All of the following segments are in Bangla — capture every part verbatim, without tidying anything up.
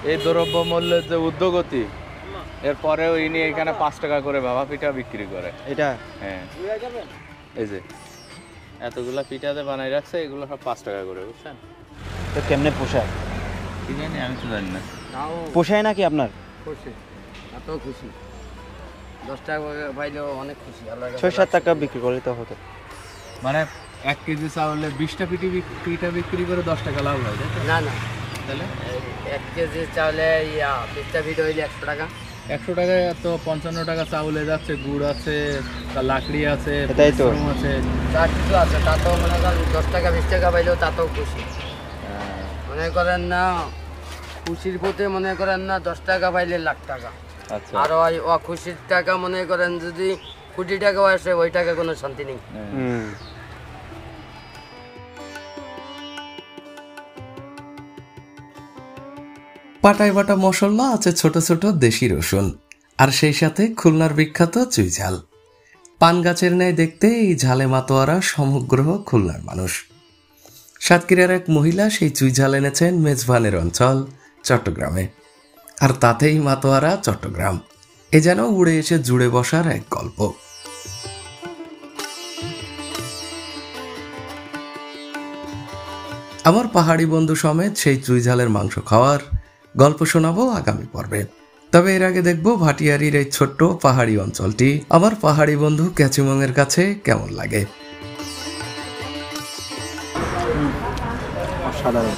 এই দ্রব্যমূল্যের যে উদ্যোগতি এরপরেও ইনি এখানে পাঁচ টাকা করে ভাপা পিঠা বিক্রি করে। এটা হ্যাঁ এই যে এতগুলা পিঠাতে বানাই রাখছে, এগুলো সব পাঁচ টাকা করে, বুঝছেন? তো কেমনে পোষায় কি জানি, আমি তো জানি না। পোষায় নাকি আপনার? খুশি, এত খুশি, দশ টাকা পাইলেও অনেক খুশি। ছয় সাত টাকা বিক্রি করলে তো হতো। মানে এক কেজি চাউলে বিশটা পিঠি পিঠা বিক্রি করে দশ টাকা লাভ হয়? না না, তাহলে এক কেজি চাউলে ইয়া বিশটা পিঠা হইলে একশো টাকা। একশো টাকায় তো পঞ্চান্ন টাকা চাউলে যাচ্ছে, গুড় আছে, লাকড়ি আছে, এটাই তো আছে, যা কিছু আছে, তা তো মনে করেন দশ টাকা বিশ টাকা পাইলেও তাতেও খুশি। মনে করেন না খুশির পথে মনে করেন না দশ টাকা পাইলে লাখ টাকা। আচ্ছা। আর ওই অখুশির টাকা মনে করেন যদি কোটি টাকাও আসে, ওই টাকা কোনো শান্তি নেই। পাটায় বাটা মশলা আছে, ছোট ছোট দেশি রসুন, আর সেই সাথে খুলনার বিখ্যাত চুই ঝাল। পান গাছের ন্যায় দেখতে এই ঝালে মাতোয়ারা সমগ্র খুলনার মানুষ। সাতক্ষীরার এক মহিলা সেই চুই ঝাল এনেছেন মেজবানের অঞ্চল চট্টগ্রামে, আর তাতেই মাতোয়ারা চট্টগ্রাম। এ যেন উড়ে এসে জুড়ে বসার এক গল্প। আমার পাহাড়ি বন্ধু সমেত সেই চুই ঝালের মাংস খাওয়ার গল্প শোনাবো আগামী পর্বে। তবে এর আগে দেখবো ভাটিয়ারির এই ছোট্ট পাহাড়ি অঞ্চলটি আমার পাহাড়ি বন্ধু ক্যাচিমংয়ের কাছে কেমন লাগে। অসাধারণ।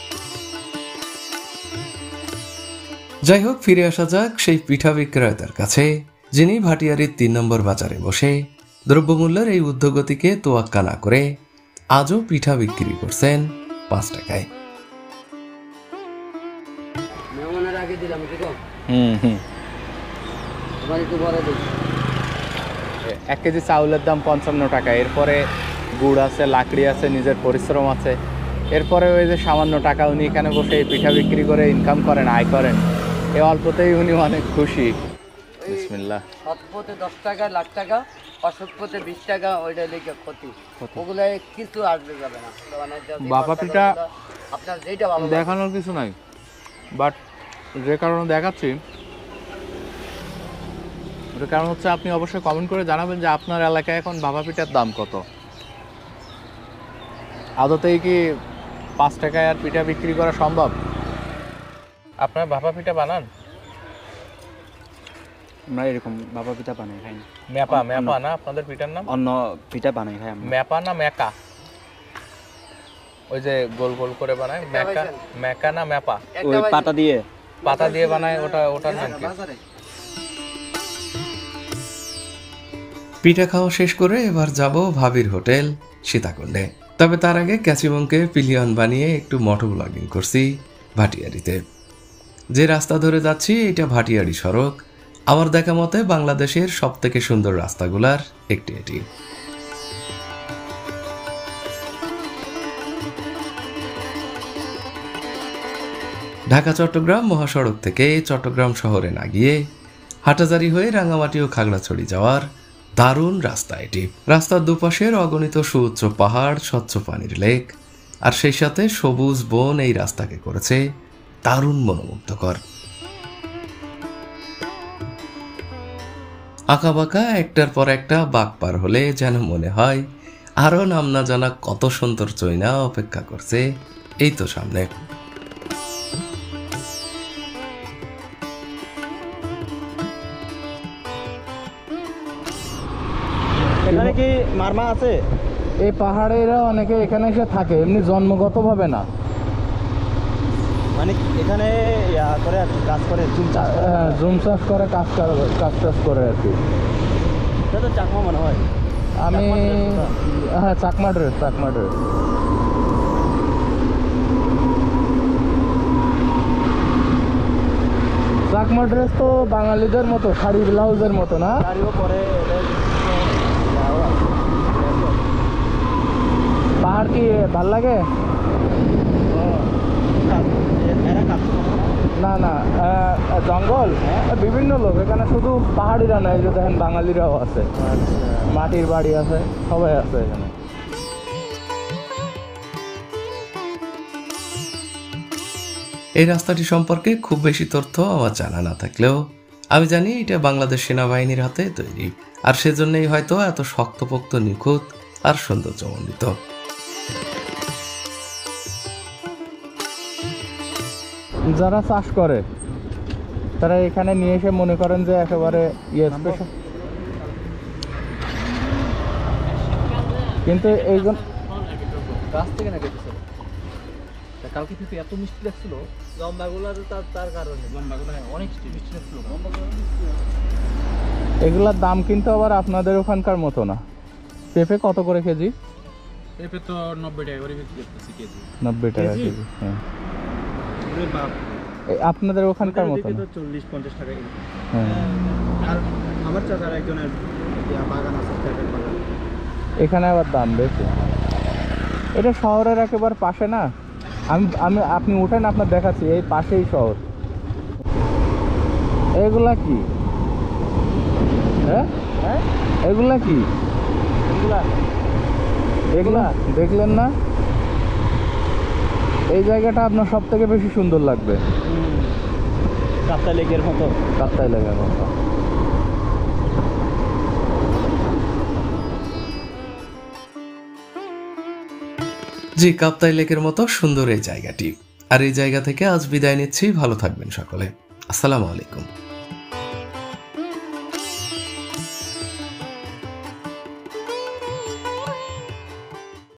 যাই হোক, ফিরে আসা যাক সেই পিঠা বিক্রেতার কাছে, যিনি ভাটিয়ারির তিন নম্বর বাজারে বসে দ্রব্যমূল্যের এই ঊর্ধ্বগতিকে তোয়াক্কা না করে আজও পিঠা বিক্রি করছেন পাঁচ টাকায়। মেহমানের আগে দিলাম কি কম? হুম হুম তোমার একটু বড় দিই। এক কেজি চাউলের দাম পঞ্চান্ন টাকা, এরপরে গুড় আছে, লাকড়ি আছে, নিজের পরিশ্রম আছে, এরপরে ওই যে সামান্য টাকা উনি এখানে বসে পিঠা বিক্রি করে ইনকাম করেন, আয় করেন, এই অল্পতেই উনি অনেক খুশি। বিসমিল্লাহ। সৎ পথে দশ টাকা লাখ টাকা, অসৎ পথে বিশ টাকা, ওইটা লিখে ক্ষতি। ওগুলো কিছু আসবে যাবে না। মানে যদি বাবা পিঠা আপনার যেটা ভালো দেখানোর কিছু নাই, বাট যে কারণে দেখাচ্ছি ওটার কারণ হচ্ছে আপনি অবশ্যই কমেন্ট করে জানাবেন যে আপনার এলাকায় এখন ভাপা পিঠার দাম কত। আদতেই কি পাঁচ টাকায় আর পিঠা বিক্রি করা সম্ভব? আপনার ভাপা পিঠা বানান? আমরা এরকম ভাপা পিঠা বানাই খাই না। ম্যাপা ম্যাপা না আপনাদের পিঠার নাম? অন্য পিঠা বানাই খাই আমরা। ম্যাপা না ম্যাকা? ওই যে গোল গোল করে বানায়, ম্যাকা ম্যাকা না ম্যাপা? ওই পাতা দিয়ে পাতা দিয়ে বানায়, ওটা ওটার নাম কি? পিঠা খাওয়া শেষ করে এবার যাব ভাবির হোটেল সীতাকুণ্ডে। তবে তার আগে ক্যাচিমংকে পিলিয়ন বানিয়ে একটু মোটো ব্লগিং করছি ভাটিয়ারিতে। যে রাস্তা ধরে যাচ্ছি এটা ভাটিয়ারি সড়ক। আমার দেখা মতে বাংলাদেশের সব থেকে সুন্দর রাস্তাগুলার একটি এটি। ঢাকা চট্টগ্রাম মহাসড়ক থেকে চট্টগ্রাম শহরে না গিয়ে হাটাজারি হয়ে রাঙামাটি ও খাগড়াছড়ি যাওয়ার দারুণ রাস্তা এটি। রাস্তার দুপাশের অগণিত সুউচ্চ পাহাড়, স্বচ্ছ পানির লেক, আর সেই সাথে সবুজ বন এই রাস্তাকে করেছে দারুণ মনোমুগ্ধকর। আঁকাবাঁকা একটার পর একটা বাঁক পার হলে যেন মনে হয় আরো নাম না জানা কত সুন্দর চৈনা অপেক্ষা করছে এই তো সামনে। এখানে কি মারমা আছে? এই পাহাড়েরা অনেকে এখানে এসে থাকে, এমনি জন্মগতভাবে না। মানে এখানে ইয়া করে আর কি, কাজ করে, জুম চাষ করে। হ্যাঁ, জুম চাষ করে, কাজ করে, কাজ টাজ করে আর কি। এটা তো চাকমা মনে হয়। আমি হ্যাঁ Chakma dress, Chakma dress. Chakma dress তো বাঙালিদের মতো শাড়ি ব্লাউজের মতো না? শাড়িও পরে। পাহাড় কি ভাল লাগে? না না, জঙ্গল, বিভিন্ন লোক এখানে, শুধু পাহাড়িরা নয়, যে দেখেন বাঙালিরাও আছে, মাটির বাড়ি আছে, সবাই আছে এখানে। এই রাস্তাটি সম্পর্কে খুব বেশি তথ্য আমার জানা না থাকলেও আমি জানি এটা বাংলাদেশ সেনাবাহিনীর হাতে তৈরি, আর সেজন্যই হয়তো এত শক্তপোক্ত, নিখুঁত আর সৌন্দর্যমণ্ডিত। যারা চাষ করে তারা এখানে নিয়ে এসে মনে করেন যে একেবারে ইয়ে স্পেশাল, কিন্তু এইগুলো গাছ থেকে না কেটেছে কালকে কিন্তু এত মিষ্টি লাগছিল, লম্বাগুলো তার তার কারণে লম্বাগুলো অনেক মিষ্টি লাগছিল। এগুলার দাম কিন্তু আবার আপনাদের ওখানকার মতো না। পেঁপে কত করে কেজি? পেঁপে তো নব্বই টাকা করে বিক্রি করতেছি কেজি। নব্বই টাকা কেজি, হ্যাঁ। এই আপনাদের ওখানকার মতো না, চল্লিশ পঞ্চাশ টাকা। হ্যাঁ। আর আমার চাচার একজনের বাগান আছে, পেঁপের বাগান, এখানে আবার দাম বেশি। এটা শহরের একেবারে পাশে না। আমি আমি আপনি উঠেন, আপনার দেখাচ্ছি, এই পাশেই শহর। এগুলা কি? হ্যাঁ হ্যাঁ এগুলা কি? এগুলা এগুলা দেখলেন না? এই জায়গাটা আপনার সব থেকে বেশি সুন্দর লাগবে, কাপ্তাই লেকের মতো। কাপ্তাই লেকের মতো। জি, কাপ্তাই লেকের মতো সুন্দর এই জায়গাটি। আর এই জায়গা থেকে আজ বিদায় নিচ্ছি। ভালো থাকবেন সকলে। আসসালামু আলাইকুম।